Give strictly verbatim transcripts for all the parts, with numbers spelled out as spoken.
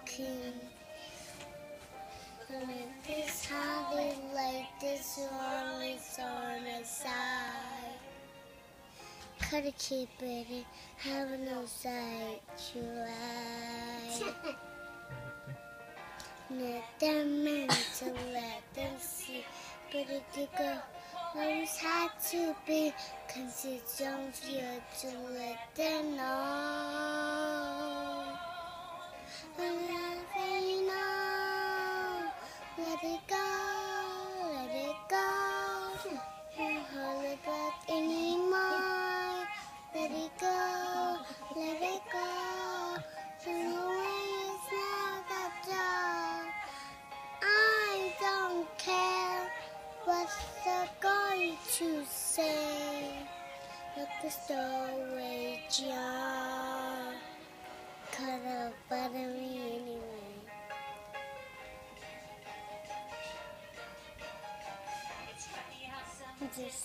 king. This holiday like this one is on the side. Gotta keep it in, have no sight to ride. Let them in to let them see, but it could go. Always had to be, cause it's don't feel to let them know. And let they know, let it go, let it go. Don't hold it back anymore. Let it go, let it go. And the way it's not that dark. I don't care what they're going to say. Look the stowaway jar. Cut up buttery anyway. Just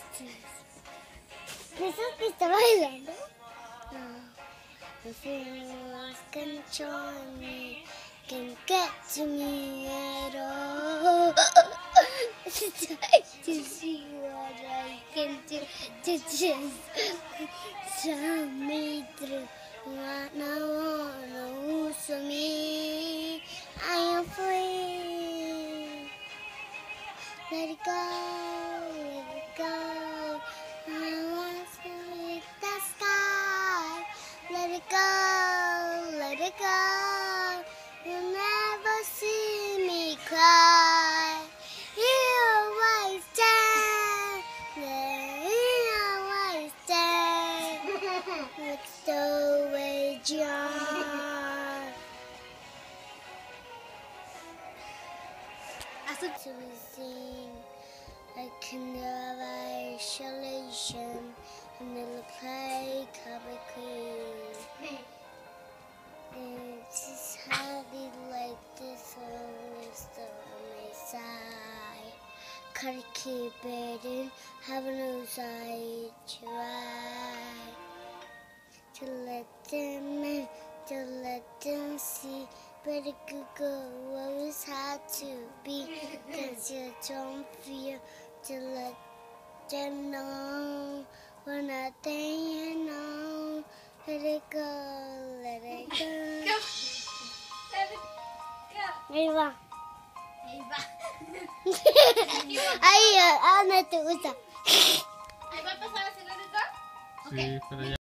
¿Eso que está bailando? No. If anyone can join me, can get to me at all. To see what I can do to just shine me through. What no one knows for me. I am free. Let it go, let it go. I want to hit the sky. Let it go, let it go. You'll never see me cry. You always stand, you always stand. With the way John. To sing like in of isolation, and it'll play cover queen. It's just hardly like this always on my side. Gotta keep it in, have no side to ride. To let them in, to let them see. But it could go, always had to be. Cause you don't feel to let them know. We're not there, you know. Let it go, let it go. Go. Let it go. Ahí va. Ahí va. Ahí, ah, no te gusta. Ahí va a pasar a hacer let it go. Sí, pero ya.